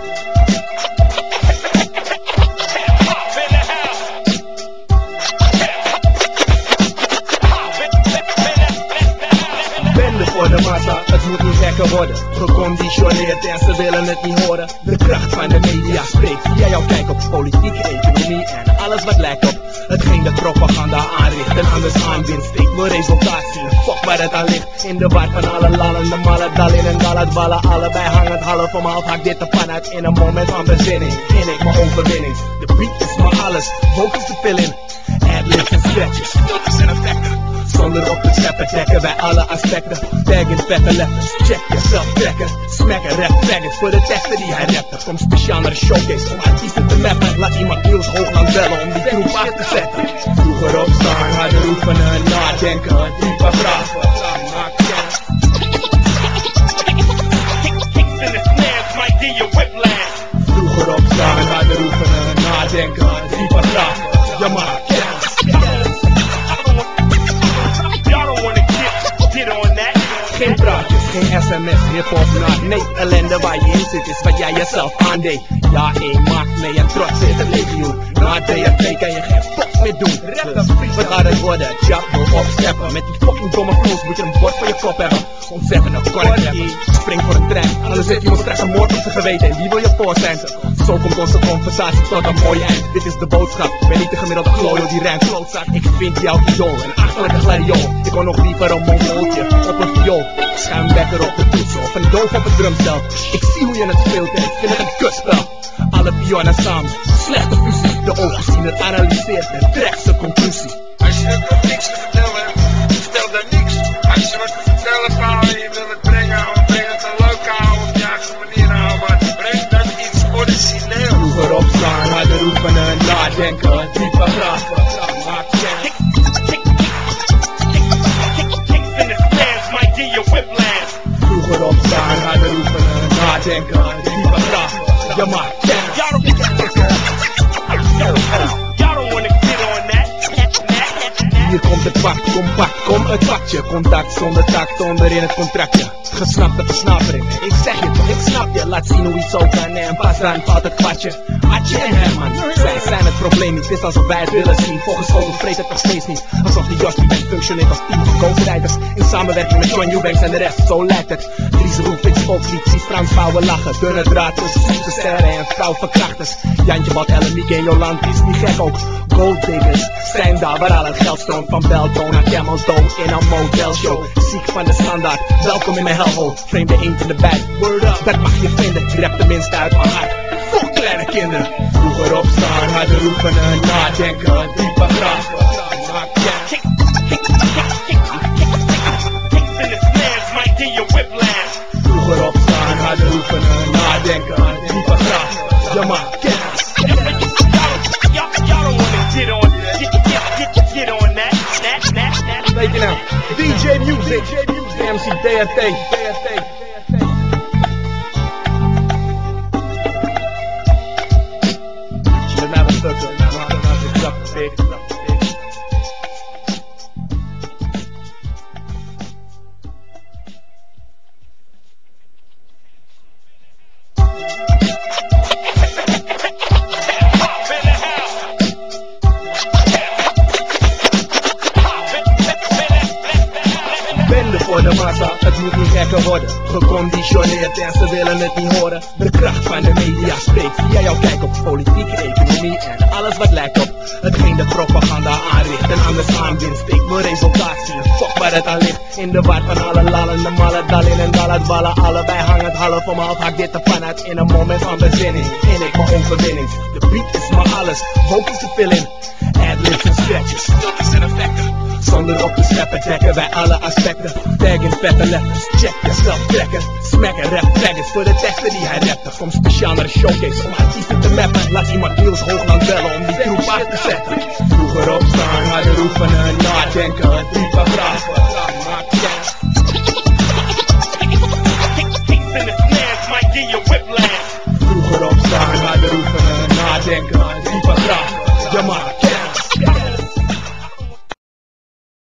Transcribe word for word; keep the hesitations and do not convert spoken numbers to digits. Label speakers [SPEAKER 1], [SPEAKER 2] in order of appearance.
[SPEAKER 1] Voor de massa, het moet niet gekker worden. Geconditioneerd en ze willen het niet horen. De kracht van de media spreekt via jouw kijk op politiek, economie en alles wat lijkt op hetgeen de propaganda aanricht en anders aanwindt. Steekt mijn resultaat zien, fuck waar het aan ligt. In de war van alle lallen, de malle dalin en dalat ballen. Allebei hangend half om half, haak dit de pan uit in een moment van bezinning. In ik mijn overwinning, de beat is maar alles, vocals te fillen. Adlibs en scratches, filters en effecten. Zonder op te scheppen dekken wij alle aspecten. Tag in vette letters, check jezelf trekken. Smacken rap faggots voor de teksten die hij rapte. Kom speciaal naar de showcase om artiesten te mappen. Laat iemand Niels Hoogland bellen om die troep af te zetten. Vroeger opstaan, harder oefenen, nadenken, dieper graven. Maak kennis. Kicks in the snares might give you whiplash. Vroeger opstaan, harder oefenen, nadenken, dieper graven. Ja, maak kennis. Geen praatjes, geen sms, hip-hop naar. Nee, ellende waar je in zit is wat jij jezelf aandeed. Ja, één maakt mee en trots is het legioen. Na D R T kan je geen fuck meer doen. Dus, wat gaat het worden? Jab wil opsteppen. Met die fucking domme flows moet je een bord voor je kop hebben. Ontzettende correctie, spring voor een trein. Anders heeft iemand straks een moord op zijn geweten. En wie wil je voor zijn? Zo komt onze conversatie tot een mooi eind. Dit is de boodschap, ben niet de gemiddelde glorio die rijmt. Klootzak, ik vind jouw idool, een achterlijke gladiool. Ik wil nog liever een mongooltje op een viool. Schuimbekker op de toetsen of een doof op het drumstel. Ik zie hoe je het speelt en ik vind het een kutspel. Alle pionnen samen, slechte fusie. De overziener analyseert en trekt zijn conclusie.
[SPEAKER 2] Als je hebt nog niks te vertellen, vertel dan niks. Als je wat te vertellen hebt en je wil het brengen, of breng het een lokaal op je eigen manier aan, maar breng dan iets origineel.
[SPEAKER 1] Vroeger opstaan, harder oefenen, nadenken, dieper graven. Maak kennis. Vroeger opstaan, harder oefenen, nadenken, dieper graven. Ja, maak kennis. Hier komt het pak, compact, kom het pakje. Contact zonder tact, onderin het contractje. Gesnapte versnapering, ik zeg je toch, ik snap je. Laat zien hoe iets zo kan en pas dan valt het kwartje. Adje en Herman, zij zijn het probleem niet. Het is alsof wij het willen zien, volgens school vreet het nog steeds niet. Alsof die Jos die bent functioneert als team van coachrijders. In samenwerking met John Eubanks en de rest, zo lijkt het. Dries roept, ik volkslied, zie Frans vrouwen lachen. Dunne draad tussen zoete sterren en vrouwverkrachters. Jantje, Bad, Ellemiek en Joland is niet gek ook. Golddiggers zijn daar waar al het geld stroomt. Van Beltoon naar Camels Dome in een modelshow. Ziek van de standaard, welkom in mijn hellhole. Vreemde eend in de bijt, word up, dat mag je vinden. Rap tenminste uit mijn hart, voor kleine kinderen. Vroeger opstaan, harder oefenen, nadenken, dieper graven. Maak kennis. Vroeger opstaan, harder oefenen, nadenken, dieper graven. Ja, maak kennis. Weet je nou, D J Music, M C D R T, D R T. Let me have a look, let me have a look, voor de massa, het moet niet gekker worden. Geconditioneerd en ze willen het niet horen. De kracht van de media spreekt via jouw kijk op politiek, economie en alles wat lijkt op hetgeen de propaganda aanricht en anders aanwindt. Steekt mijn resultaat zien, fuck waar het aan ligt. In de war van alle lallen, de malle dalin en dalat ballen. Allebei hangend half om half, haak dit de pan uit in een moment van bezinning. In ik mijn overwinning, de beat is maar alles, vocals te fillen. Adlibs en scratches, filters en effecten. Zonder op te scheppen dekken wij alle aspecten. Tag in vette letters, check jezelf trekken. Smacken rap faggots voor de teksten die hij rapte. Kom speciaal naar de showcase om artiesten te mappen. Laat iemand Niels Hoogland bellen om die troep af te zetten. Vroeger opstaan, harder oefenen, nadenken, dieper graven.